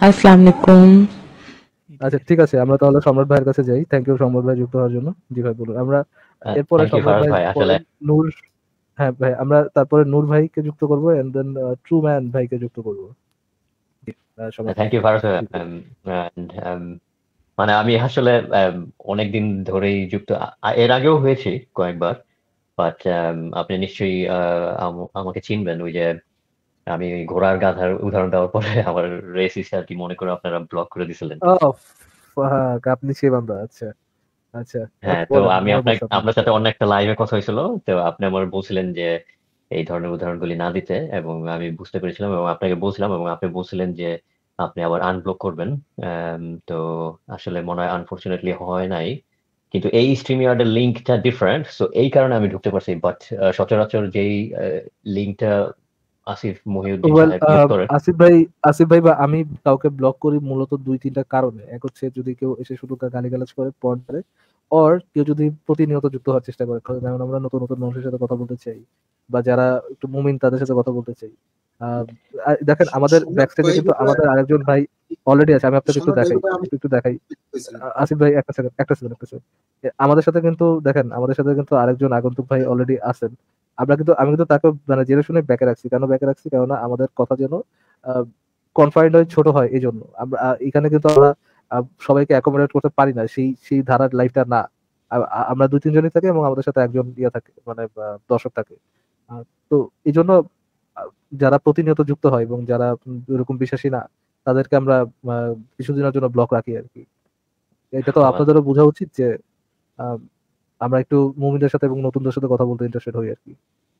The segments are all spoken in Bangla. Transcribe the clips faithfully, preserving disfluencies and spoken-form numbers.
আসসালামু আলাইকুম। আচ্ছা ঠিক আছে, আমরা তাহলে সম্রাট ভাইয়ের কাছে যাই। থ্যাংক ইউ সম্রাট ভাই যুক্ত হওয়ার জন্য। জি ভাই বলুন। আমরা এরপরে থ্যাংক ইউ সম্রাট ফারাজ ভাই ভাই। পরে আসলে নূর হ্যাঁ ভাই, আমরা তারপরে নূর ভাইকে যুক্ত করব এন্ড দেন ট্রু ম্যান ভাইকে যুক্ত করব। জি, আহ, সম্রাট ভাই থ্যাংক ইউ ফারাজ ভাই। জি বলুন। Um, and, um, মানে আমি আসলে um, অনেকদিন ধরেই যুক্ত, আ- এর আগেও হয়েছি কয়েকবার, বাট আপনি নিশ্চয়ই আহ, আম- আমাকে চিনবেন। ওই যে আমি ওই ঘোড়ার গাধার উদাহরণ দেওয়ার পরে আমার রেসিস আর কি মনে করে আপনারা ব্লক করে দিয়েছিলেন। ও ফাক, আপনি সেই বান্দা। আচ্ছা আচ্ছা, হ্যাঁ, আচ্ছা তো বলেন, আমি মনে আপনার পড়ছে আপনার আপনার কথা। সাথে অন্য একটা লাইভে কথা হয়েছিল। তো আপনি আমার বলছিলেন যে এই ধরনের উদাহরণগুলি না দিতে, এবং আমি বুঝতে পেরেছিলাম এবং আপনাকে বলছিলাম, এবং আপনি বলছিলেন যে আপনি আবার আনব্লক করবেন। আম, তো আসলে মনে হয় আনফরচুনেটলি হয় নাই, কিন্তু এই স্ট্রিমইয়ার্ডের লিঙ্কটা ডিফারেন্ট, সো এই কারণে আমি ঢুকতে পারছি। বাট সচরাচর যেই লিঙ্কটা আসিফ মহিউদ্দিন ওয়েল, সাহেব ইউজ করেন। আসিফ ভাই, আসিফ ভাই বা আমি কাউকে ব্লক করি মূলত দুই তিনটা কারণে। এক হচ্ছে যদি কেউ এসে শুধু গালিগালাজ করে পয়েন্ট করে, অর কেউ যদি প্রতিনিয়ত যুক্ত হওয়ার চেষ্টা করে, যেমন আমরা নতুন নতুন মানুষের সাথে কথা বলতে চাই বা যারা একটু মুমিন তাদের সাথে কথা বলতে চাই। আহ, আর দেখেন আমাদের সম্রাট ব্যাকস্টেজে ভাই কিন্তু বোধহয় আমাদের আরেকজন ভাই অলরেডি আছে, আমি আপনাকে একটু সম্রাট ভাই দেখাই, বোধহয় একটু একটু দেখাই। হয়েছিলেন। আ- আসিফ ভাই একটা সেকেন্ড, একটা সেকেন্ড, একটা সেকেন্ড। আমাদের সাথে কিন্তু দেখেন, আমাদের সাথে কিন্তু আরেকজন আগন্তুক ভাই অলরেডি আছেন। আমরা কিন্তু, আমি কিন্তু তাকে মানে জেনে শুনে ব্যাকে রাখছি। কেন ব্যাকে রাখছি? কেননা আমাদের কথা যেন কনফাইন্ড হয়, ছোট হয়। এই জন্য আমরা আহ, এখানে কিন্তু আমরা আহ, সবাইকে অ্যাকোমোডেট করতে পারি না, সেই সেই ধারার লাইফটা না। আ- আ- আমরা দুই তিনজনই থাকি এবং আমাদের সাথে একজন ইয়ে থাকে, মানে আহ, দর্শক থাকে। আহ, তো এই জন্য আহ, যারা প্রতিনিয়ত যুক্ত হয় এবং যারা উম, এরকম বিশ্বাসী না, তাদেরকে আমরা আহ, কিছুদিনের জন্য ব্লক রাখি আর কি। এটা তো আপনাদেরও বোঝা উচিত যে আহ, আমরা একটু মুমিনদের সাথে এবং নতুনদের সাথে কথা বলতে ইন্টারেস্টেড হই আর কি।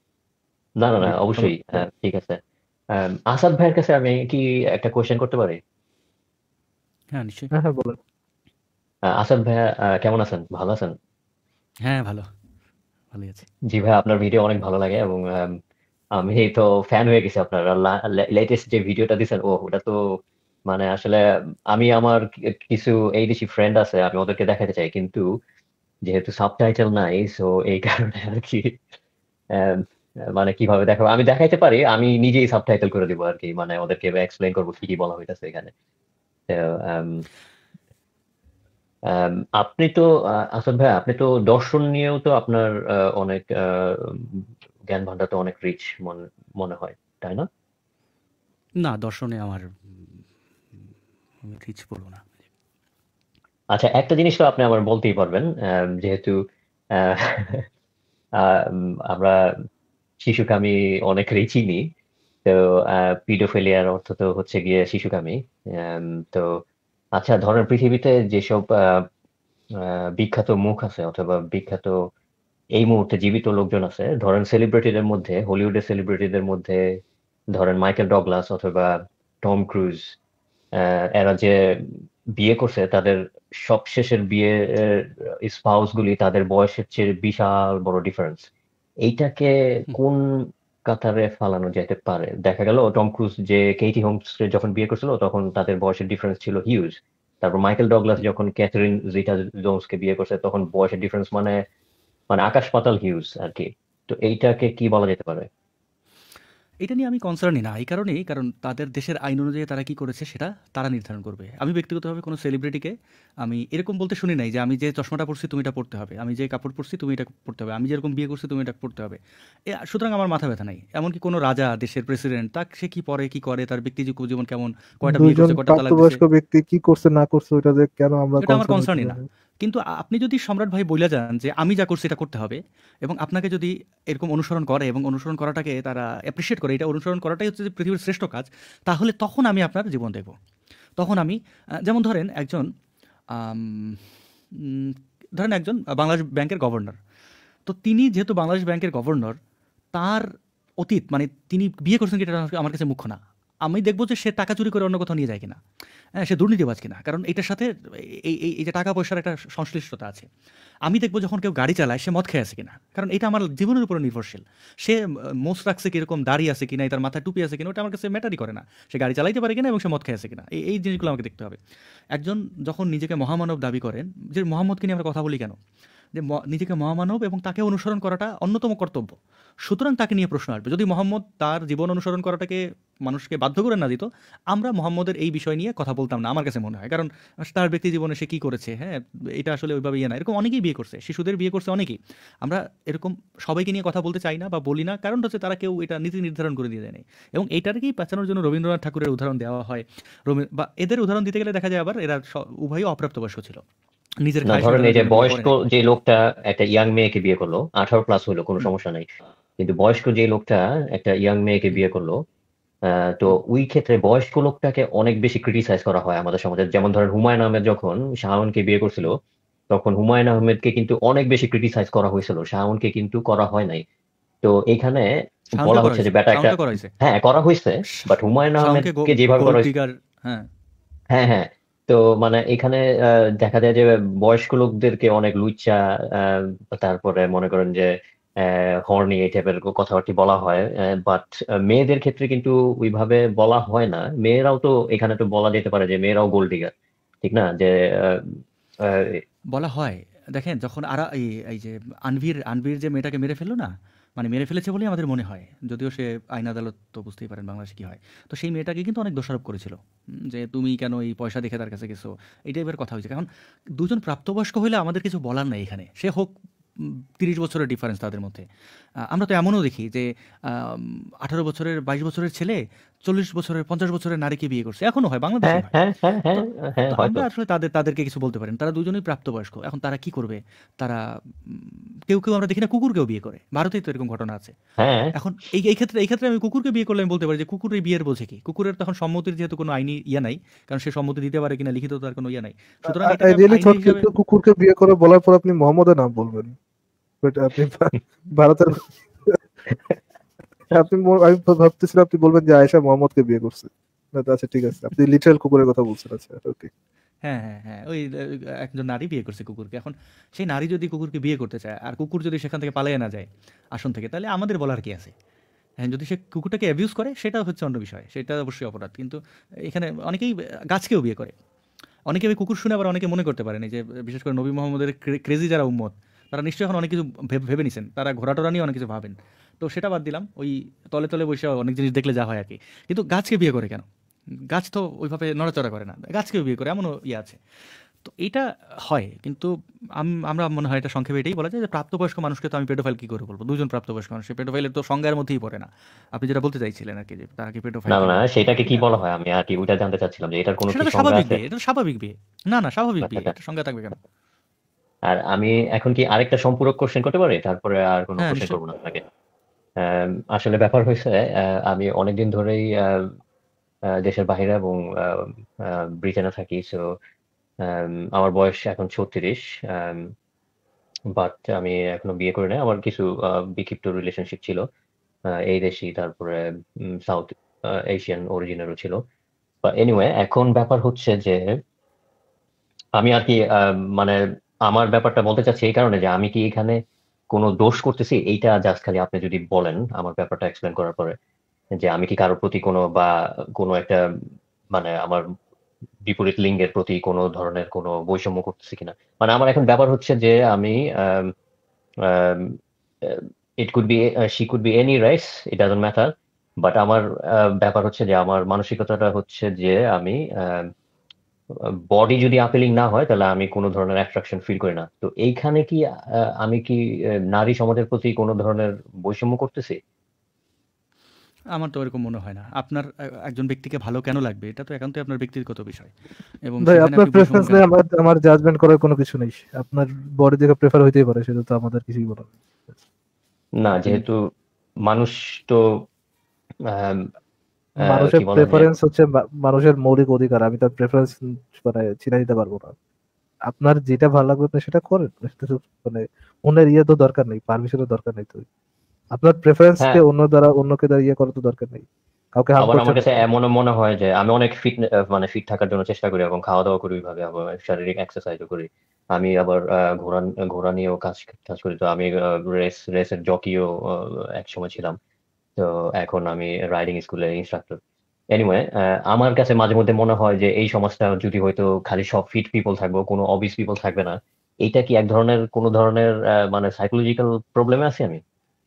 না না না, জি অবশ্যই। সম্রাট, হ্যাঁ, বলেন। ঠিক আছে। আম, আসাদ ভাইয়ের কাছে আমি কি একটা কোয়েশ্চেন করতে পারি? হ্যাঁ, নিশ্চয়ই। হ্যাঁ হ্যাঁ বলেন। আহ, আসাদ ভাইয়া, আহ, কেমন আছেন? ভালো আছেন? হ্যাঁ, ভালো। ভালোই আছি। জি ভাই, আপনার ভিডিও অনেক ভালো লাগে, এবং আম, আমি তো ফ্যান হয়ে গেছি আপনার। লেটেস্ট যে ভিডিওটা দিছেন, ও ওটা তো মানে আসলে আমি আমার কি- কিছু এই দেশি ফ্রেন্ড আছে, আমি ওদেরকে দেখাতে চাই, কিন্তু যেহেতু সাবটাইটেল নাই, সো এই কারণে আর কি আম, মানে কিভাবে দেখাবো, আমি দেখাইতে পারি, আমি নিজেই সাবটাইটেল করে দিব আর কি, মানে ওদেরকে এক্সপ্লেইন করবো কি কি বলা হইতাছে এখানে। তো, আম, আম, আপনি তো আহ, আসাদ ভাই, আপনি তো দর্শন নিয়েও তো আপনার আহ, অনেক আহ, জ্ঞান ভান্ডার তো অনেক রিচ মনে মনে হয়, তাই না? না, দর্শনে আমার উম আমি রিচ বলব না। আচ্ছা, একটা জিনিস তো আপনি আমার বলতেই পারবেন, আম, যেহেতু আহ, আম, আমরা শিশুকামী অনেকেরই চিনি। তো পিডোফিলিয়ার অর্থ তো হচ্ছে গিয়ে শিশুকামী। আম, তো আচ্ছা, ধরেন পৃথিবীতে যেসব আহ, আহ, বিখ্যাত মুখ আছে অথবা বিখ্যাত এই মুহূর্তে জীবিত লোকজন আছে, ধরেন সেলিব্রিটিদের মধ্যে, হলিউডের সেলিব্রিটিদের মধ্যে ধরেন মাইকেল ডগলাস অথবা টম ক্রুজ, আহ, এরা যে বিয়ে করছে, তাদের সবশেষের বিয়ে স্পাউস গুলি তাদের বয়সের চেয়ে বিশাল বড় ডিফারেন্স। এইটাকে হুম, কোন কাতারে ফালানো যেতে পারে? দেখা গেল টম ক্রুজ যে কেইটি হোমস যখন বিয়ে করছিল তখন তাদের বয়সের ডিফারেন্স ছিল হিউজ। তারপর মাইকেল ডগলাস হুম। যখন ক্যাথরিন জিটা জোন্সকে বিয়ে করছে তখন বয়সের ডিফারেন্স মানে মানে আকাশ পাতাল হিউজ আর কি। তো এইটাকে কি বলা যেতে পারে? এটা নিয়ে আমি কনসার্নই না। এই কারণেই, কারণ তাদের দেশের আইন অনুযায়ী তারা কি করেছে সেটা তারা নির্ধারণ করবে। আমি ব্যক্তিগতভাবে কোনো সেলিব্রিটিকে আমি এরকম বলতে শুনি নাই যে, "আমি যে চশমাটা পড়ছি তুমি এটা পড়তে হবে। আমি যে কাপড় পরছি তুমি এটা পড়তে হবে। আমি যেরকম বিয়ে করছি তুমি এটা পড়তে হবে।" এ সুতরাং আমার মাথা ব্যথা নাই। এমনকি কোনো রাজা, দেশের প্রেসিডেন্ট, তাক সে কি পড়ে, কি করে, তার ব্যক্তিযোগ্য জীবন কেমন, কয়টা বিয়ে দুইজন করছে, কয়টা তালাক দিছে, প্রাপ্তবয়স্ক ব্যক্তি কি করছে না করছে ওটা যে কেন আমরা এটা আমার কনসার্ন হতে কনসার্নই না। যাবো? কিন্তু আ আপনি যদি সম্রাট ভাই বইলা যান যে, "আমি যা করছি এটা করতে হবে" এবং আপনাকে যদি এরকম অনুসরণ করে এবং অনুসরণ করাটাকে তারা অ্যাপ্রিশিয়েট করে, এটা অনুসরণ করাটাই হচ্ছে যে পৃথিবীর শ্রেষ্ঠ কাজ, তাহলে তখন আমি আপনার জীবন দেখব। তখন আমি আ যেমন ধরেন একজন আম উম ধরেন একজন আ বাংলাদেশ ব্যাংকের গভর্নর। তো তিনি যেহেতু বাংলাদেশ ব্যাংকের গভর্নর, তার অতীত মানে তিনি বিয়ে করছেন কি এটা আমার কাছে মুখ্য না। আমি দেখব যে সে টাকা চুরি করে অন্য কোথাও নিয়ে যায় কিনা। হ্যাঁ, সে দুর্নীতিবাজ কিনা। কারণ এটার সাথে এই এই এই যে টাকা পয়সার একটা সংশ্লিষ্টতা আছে। আমি দেখব যখন কেউ গাড়ি চালায় সে মদ খেয়ে আছে কিনা। কারণ এটা আমার জীবনের উপরে নির্ভরশীল। সে আ মোচ রাখছে কিরকম, দাড়ি আছে কিনা, তার মাথায় টুপি আছে কিনা, ওটা আমার কাছে ম্যাটারই করে না। সে গাড়ি চালাইতে পারে কিনা এবং সে মদ খেয়ে আছে কিনা। এই এই জিনিসগুলো আমাকে দেখতে হবে। একজন যখন নিজেকে মহামানব দাবি করেন, যে মোহাম্মদকে নিয়ে আমরা কথা বলি কেন? যে ম নিজেকে মহামানব এবং তাকে অনুসরণ করাটা অন্যতম কর্তব্য। সুতরাং তাকে নিয়ে প্রশ্ন আসবে। যদি মোহাম্মদ তার জীবন অনুসরণ করাটাকে মানুষকে বাধ্য করে না দিত, আমরা মোহাম্মদের এই বিষয় নিয়ে কথা বলতাম না আমার কাছে মনে হয়। কারণ তার ব্যক্তি জীবনে সে কী করেছে, হ্যাঁ, এটা আসলে ওইভাবে ইয়ে না। এরকম অনেকেই বিয়ে করছে, শিশুদের বিয়ে করছে অনেকেই। আমরা এরকম সবাইকে নিয়ে কথা বলতে চাই না বা বলি না, কারণ হচ্ছে তারা কেউ এটা নীতি নির্ধারণ করে দিয়ে দেয় নাই। এবং এইটাকেই পেঁচানোর জন্য রবীন্দ্রনাথ ঠাকুরের উদাহরণ দেওয়া হয়। রবি বা এদের উদাহরণ দিতে গেলে দেখা যায় আবার এরা স- উভয়ই অপ্রাপ্তবয়স্ক ছিল, নিজের না খায়েশ ধরেন মেটানোর এই যে জন্য বিয়ে করে বয়স্ক নাই। যে লোকটা একটা ইয়াং মেয়েকে বিয়ে করলো, আঠারো প্লাস হলো কোনো হুম সমস্যা নাই, কিন্তু বয়স্ক যে লোকটা একটা ইয়াং মেয়েকে হুম বিয়ে করলো, আহ, তো হুম ওই ক্ষেত্রে বয়স্ক লোকটাকে অনেক বেশি ক্রিটিসাইজ করা হয় আমাদের সমাজে। যেমন ধরেন হুমায়ুন আহমেদ যখন শাওনকে বিয়ে করছিল, হুম। তখন হুমায়ুন আহমেদকে কিন্তু অনেক বেশি ক্রিটিসাইজ করা হয়েছিল, শাওনকে কিন্তু করা হয় নাই। তো এখানে শাওনকে বলা করা হচ্ছে যে হয়েছে, বেটা একটা, শাওনকে করা হয়েছে, হ্যাঁ করা হয়েছে, শা- বাট হুমায়ুন শাওনকে আহমেদকে যেভাবে করা গোল্ড হয়েছে, ডিগার। হ্যাঁ, হ্যাঁ হ্যাঁ, তো মানে এখানে আহ, দেখা যায় যে বয়স্ক লোকদেরকে অনেক লুচ্চা, আহ, তারপরে মনে করেন যে হর্নি এই টাইপের কথাবার্তা বলা হয়, বাট মেয়েদের ক্ষেত্রে কিন্তু ওইভাবে বলা হয় না। মেয়েরাও তো এখানে তো বলা যেতে পারে যে মেয়েরাও গোল্ড ডিগার, ঠিক না? যে আহ, আহ, বলা হয়। দেখেন যখন আরা এই এই যে আনভির আনভির যে মেয়েটাকে মেরে ফেললো না, মানে মেরে ফেলেছে বলেই আমাদের মনে হয়, যদিও সে আইন আদালত তো বুঝতেই পারেন বাংলাদেশে কী হয়। তো সেই মেয়েটাকে কিন্তু অনেক দোষারোপ করেছিল, উম, যে তুমি কেন এই পয়সা দেখে তার কাছে গেছো, এই টাইপের কথা হয়েছে। এখন দুজন প্রাপ্তবয়স্ক হইলে আমাদের কিছু বলার নাই এখানে, সে হোক তিরিশ বছরের ডিফারেন্স তাদের মধ্যে। আহ, আমরা তো এমনও দেখি যে আঠারো বছরের বাইশ বছরের ছেলে চল্লিশ বছরের পঞ্চাশ বছরের নারীকে বিয়ে করছে, এখনও হয়, হ্যাঁ বাংলাদেশেই হয়। হ্যাঁ হ্যাঁ তো হ্যাঁ হ্যাঁ, তো হয়তো। আমরা আসলে তাদের তাদেরকে কিছু বলতে পারেন, তারা দুজনেই প্রাপ্তবয়স্ক। এখন তারা কি করবে? তারা উম, কেউ কেউ আমরা দেখি না কুকুরকেও বিয়ে করে, ভারতেই তো এরকম ঘটনা আছে। হ্যাঁ এখন এই এই ক্ষেত্রে এই ক্ষেত্রে আমি কুকুরকে বিয়ে করলে আমি বলতে পারি যে কুকুরের বিয়ের বোঝে কি, কুকুরের তখন সম্মতির যেহেতু কোনো আইনি ইয়ে নাই, কারণ সে সম্মতি দিতে পারে কিনা লিখিত তার কোনো ইয়ে নাই, সুতরাং আই এটাকে রিয়েলি আইনি থট হিসাবে। কিন্তু কুকুরকে বিয়ে করে বলার পর আপনি মোহাম্মদের নাম বলবেন, বাট আপনি ভা- ভারতের আপনি মো- আমি ভা- ভাবতেছিলাম আপনি বলবেন যে আয়েশা মোহাম্মদকে বিয়ে করছে। না তো আচ্ছা ঠিক আছে, আপনি লিটারাল কুকুরের কথা বলছেন। আচ্ছা ওকে। হ্যাঁ, হ্যাঁ, হ্যাঁ। ওই আ একজন নারী বিয়ে করছে কুকুরকে। এখন সেই নারী যদি কুকুরকে বিয়ে করতে চায়, আর কুকুর যদি সেখান থেকে পালাইয়া না যায় আসন থেকে, তাহলে আমাদের বলার কি আছে? হ্যাঁ, যদি সে কুকুরটাকে অ্যাবিউজ করে সেটা হচ্ছে অন্য বিষয়। সেটা অবশ্যই অপরাধ। কিন্তু এখানে অনেকেই আ গাছকেও বিয়ে করে। অনেকে ওই কুকুর শুনে আবার অনেকে মনে করতে পারেন এই যে বিশেষ করে নবী মোহাম্মদের ক্রে ক্রেজি যারা উম্মত, তারা নিশ্চয়ই এখন অনেক কিছু ভেবে ভেবে নিছেন। তারা ঘোড়া-টোরা নিয়ে অনেক কিছু ভাবেন। তো সেটা বাদ দিলাম। ওই তলে, তলে বইসা অনেক জিনিস দেখলে যা হয় আরকি। কিন্তু গাছকে বিয়ে করে কেন? গাছ তো ওইভাবে নড়াচড়া করে না। গাছকেও বিয়ে করে এমনও ইয়ে আছে। তো এইটা হয়, কিন্তু আম- আমরা মনে হয় এটা সংক্ষেপে এটাই বলা যায় যে প্রাপ্তবয়স্ক মানুষকে তো আমি পেডোফাইল কি করে বলবো? দুজন প্রাপ্তবয়স্ক মানুষ পেডোফাইলের তো সংজ্ঞার মধ্যেই পড়ে না। আপনি যেটা বলতে চাইছিলেন আর কি, যে তারা কি পেডোফাইল না না কিনা, না, সেটাকে কি এটা বলা হয় আমি আর কি ওইটা জানতে চাচ্ছিলাম, যে এটার কোনো সেটা কি তো সংজ্ঞা স্বাভাবিক আছে? বিয়ে, এটা তো স্বাভাবিক বিয়ে। না না, স্বাভাবিক আচ্ছা বিয়ে, আচ্ছা। এটা সংজ্ঞা থাকবে কেন? আর আমি এখন কি আরেকটা সম্পূরক কোশ্চেন করতে পারি, তারপরে আর কোনো হ্যাঁ, কোশ্চেন নিশ্চয়ই। করবো না আপনাকে? আম, আসলে ব্যাপার হয়েছে, আহ, আমি অনেকদিন ধরেই আহ, আহ, দেশের বাইরে এবং আহ, আহ, ব্রিটেনে থাকি। সো আমার বয়স এখন ছত্রিশ, বাট আমি এখনো বিয়ে করি নাই। আমার কিছু আহ, বিক্ষিপ্ত রিলেশনশিপ ছিল, আহ, এই দেশি, তারপরে সাউথ এশিয়ান অরিজিনেরও ছিল। এনিওয়ে, এখন ব্যাপার হচ্ছে যে আমি আর কি আহ, মানে আমার ব্যাপারটা বলতে চাচ্ছি এই কারণে যে আমি কি এখানে কোনো দোষ করতেছি, এইটা জাস্ট খালি আপনি যদি বলেন আমার ব্যাপারটা এক্সপ্লেন করার পরে, যে আমি কি কারোর প্রতি কোনো বা কোনো একটা মানে আমার বিপরীত লিঙ্গের প্রতি কোনো ধরনের কোনো বৈষম্য করতেছি কিনা। মানে আমার এখন ব্যাপার হচ্ছে যে আমি it could be, she could be any race, it doesn't matter. But আমার আহ, ব্যাপার হচ্ছে যে আমার মানসিকতাটা হচ্ছে যে আমি বডি যদি আপিলিং না হয় তাহলে আমি কোনো ধরনের অ্যাট্রাকশন ফিল করি না। তো এইখানে কি আহ, আমি কি আহ, নারী সমাজের প্রতি কোনো ধরনের বৈষম্য করতেছি? আমার তো এরকম মনে হয় না। আপনার এ- একজন ব্যক্তিকে ভালো কেন লাগবে এটা তো একান্তই আপনার ব্যক্তিগত বিষয়, এবং ভাই সেখানে আপনার আপনি বৈষম্য প্রেফারেন্স কেন নেই, করবেন? আমার আমার জাজমেন্ট করার কোনো কিছু নেই। আপনার বডি দেখে প্রেফার হইতেই পারে, সেটা তো আমাদের কিছুই বলার নেই। না, আপনি যেহেতু মানুষ তো আম, আহ, মানুষের কি বলে যে, প্রেফারেন্স হচ্ছে মা- মানুষের মৌলিক অধিকার। আমি তার প্রেফারেন্স মানে ছিনে দিতে পারবো না। আপনার যেটা ভালো লাগবে আপনি সেটা করেন। এটা তো মানে অন্যের ইয়ে তো দরকার নেই, পারমিশনের দরকার নেই। তো আপনার প্রেফারেন্স হ্যাঁ, কে অন্য দ্বারা অন্যকে দ্বারা ইয়ে করার তো দরকার নেই। কাউকে হার্ম আবার আমার করছেন না কাছে তো। এমনও মনে হয় যে আমি অনেক ফিট, মানে ফিট থাকার জন্য চেষ্টা করি এবং খাওয়া দাওয়া করি ওইভাবে, আবার শারীরিক এক্সারসাইজও করি। আমি আবার আহ, ঘোড়া ঘোড়া নিয়েও কাজ কাজ করি। তো আমি রেস রেসের জকিও এক সময় ছিলাম। তো এখন আমি রাইডিং স্কুলে ইনস্ট্রাক্টর। এনিওয়ে, আমার কাছে মাঝে মধ্যে মনে হয় যে এই সমাজটা যদি হয়তো খালি সব ফিট পিপল থাকবো, কোনো অবিস পিপল থাকবে না, এইটা কি এক ধরনের কোনো ধরনের আহ, মানে সাইকোলজিক্যাল প্রবলেমে আছি আমি?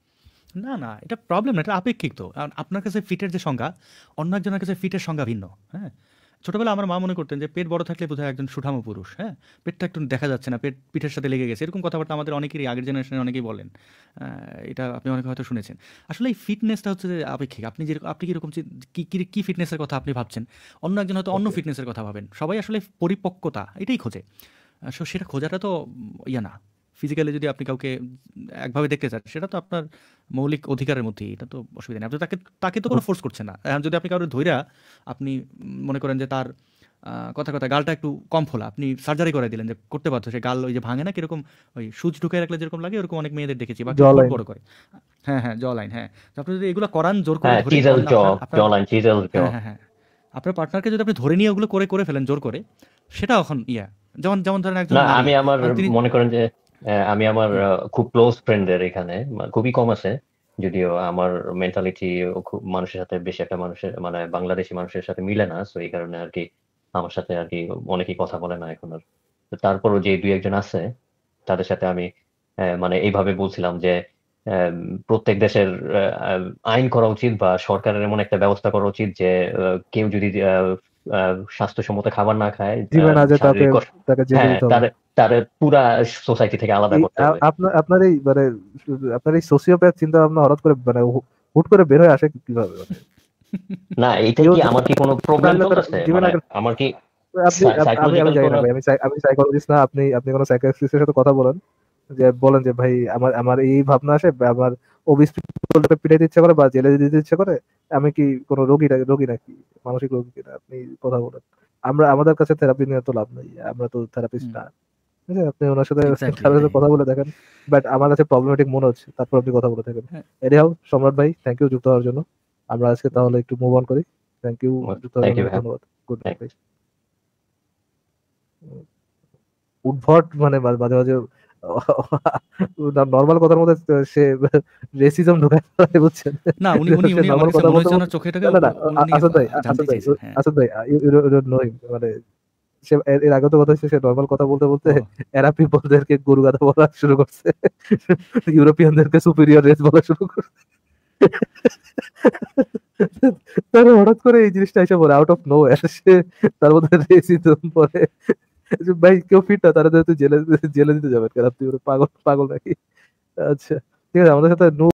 না, না, এটা প্রবলেম না, এটা আপেক্ষিক তো। কারণ আপনার কাছে ফিটের যে সংজ্ঞা, অন্য একজনের কাছে ফিটের সংজ্ঞা ভিন্ন। হ্যাঁ? ছোটবেলায় আমার মা মনে করতেন যে পেট বড় থাকলে বোধহয় একজন সুঠাম পুরুষ। হ্যাঁ? পেটটা একটু দেখা যাচ্ছে না, পেট পিঠের সাথে লেগে গেছে। এরকম কথাবার্তা আমাদের অনেকেরই, আগের জেনারেশনের অনেকেই বলেন। আ এটা আপনি অনেকে হয়তো শুনেছেন। আসলে এই ফিটনেসটা হচ্ছে যে আপেক্ষিক। আপনি যেরকম, আপনি কিরকম চি কি, কি, কি ফিটনেসের কথা আপনি ভাবছেন, অন্য একজন হয়তো অন্য ওকে। ফিটনেসের কথা ভাবেন। সবাই আসলে পরিপক্কতা এটাই খোঁজে। আ সো সেটা খোঁজাটা তো উম ইয়ে না। ফিজিক্যালি যদি আপনি কাউকে একভাবে দেখতে চান, সেটা তো আপনার মৌলিক অধিকারের মধ্যেই। এটা তো অসুবিধা নেই। আপনি তাকে, তাকে তো কোনো ফোর্স করছেন না। এখন যদি আপনি কারো ধইরা আপনি উম মনে করেন যে তার আ কথায়, কথায় গালটা একটু কম ফোলা, আপনি সার্জারি করায় দিলেন যে করতে বাধ্য। সে গাল ওই যে ভাঙে না কিরকম, ওই সুচ ঢুকায় রাখলে যেরকম লাগে, ওরকম অনেক মেয়েদের দেখেছি। বা কেউ জ ঠোঁট লাইন। বড় করে। হ্যাঁ, হ্যাঁ, জ লাইন, হ্যাঁ। তো আপনি যদি এগুলো করান জোর করে হ্যাঁ, ধরে, চিজেল অন্য জ, আপনার, আপনার জ লাইন, চিজেল জ। হ্যাঁ, হ্যাঁ, হ্যাঁ। আপনার পার্টনারকে যদি আপনি ধরে নিয়ে ওগুলো করে, করে ফেলেন জোর করে, সেটা এখন ইয়া। যেমন, যেমন ধরেন একজন না, নারী, আমি আমার আ তিনি মনে করেন যে আহ, আমি আমার হুম, আহ, খুব ক্লোজ ফ্রেন্ডদের এখানে মা- খুবই কম আছে, যদিও আমার মেন্টালিটি খুব মানুষের সাথে বেশি একটা মানুষের মানে বাংলাদেশি মানুষের সাথে মিলে না, তো এই কারণে আর কি আমার সাথে আর কি অনেকেই কথা বলে না এখন আর। তো তারপরও যে দুই একজন আছে তাদের সাথে আমি আহ, মানে এইভাবে বলছিলাম যে আহ, প্রত্যেক দেশের আহ, আহ, আইন করা উচিত বা সরকারের এমন একটা ব্যবস্থা করা উচিত যে আহ, কেউ যদি আহ, আহ, স্বাস্থ্যসম্মত খাবার না খায়, জিমে আহ, না যেয়ে তাকে শারীরিক কষ্ট, তাকে জেলে হ্যাঁ, দিতে হবে। তার তার পুরা সোসাইটি থেকে আলাদা এই করতে আ- হবে। আপনার আপনার এই মানে আপনার এই সোসিওপ্যাথ চিন্তা ভাবনা হঠাৎ করে মানে হু- হুট করে বের হয়ে আসে কিভাবে? মানে না, এটা কেউ কি জেলে আমার কি কোনো প্রবলেম আনলে তার চলতেছে, জিমে মানে না গেলে আমার কি আপনি আপ- আমি আমি সাইকোলজিক্যাল জানি না কোনো? ভাই, আমি সাই- আমি সাইকোলজিস্ট না। আপনি আপনি কোনো সাইকিয়াট্রিস্টের সাথে কথা বলেন, যে বলেন যে ভাই আমার আমার এই ভাবনা আসে, বা আমার ওবিস পিপলকে পিটাইতে ইচ্ছা করে বা জেলে দিতে ইচ্ছা করে, আমি কি কোনো রোগী না- রোগী নাকি, মানসিক রোগী কিনা? আপনি কথা বলেন। আমরা আমাদের কাছে থেরাপি নিয়ে তো লাভ নেই, আমরা তো থেরাপিস্ট হুম, না। ঠিক আছে, আপনি ওনার সাথে এক্সাক্টলি কারোর সাথে এটাই। কথা বলে দেখেন, বাট আমার কাছে প্রবলেমেটিক মনে হচ্ছে, তারপর আপনি কথা বলে থাকেন। হ্যাঁ, এটাও সম্রাট ভাই, থ্যাংক ইউ যুক্ত হওয়ার জন্য। আমরা আজকে তাহলে একটু মুভ অন করি। থ্যাংক ইউ যুক্ত হওয়ার থ্যাংক জন্য, ইউ ভাই। ধন্যবাদ। গুড নাইট Thank- ভাই। উদ্ভট মানে মা- মাঝে মাঝে নর্মাল কথার মধ্যে সে রেসিজম ঢুকায় ফেলে, বুঝছেন? না, উনি, উনি, সে উনি আমার নর্মাল কাছে কথা মনে বলতে হয়েছে বলতে ওনার চোখে এটাকে না না না, উনি, আ- উনি আসাদ ভাই, আ আ- জানতে আসাদ ভাই, চেয়েছেন। হ্যাঁ। আসাদ ভাই, নো হিম, মানে সে এর এর আগে তো কথা হচ্ছে, সে নর্মাল কথা বলতে বলতে ও, এরা পিপলদেরকে গরু গাধা বলা শুরু করছে, ইউরোপিয়ানদেরকে সুপিরিয়র রেস বলা শুরু করছে। তার হঠাৎ করে এই জিনিসটা এসে পড়ে আউট অফ নো, সে তার মধ্যে রেসিজম পরে। যে ভাই কেউ ফিট না, তারা যেহেতু জেলে জেলে দিতে যাবেন কেন? আপনি ওরা পাগল পাগল নাকি? আচ্ছা, ঠিক আছে, আমাদের সাথে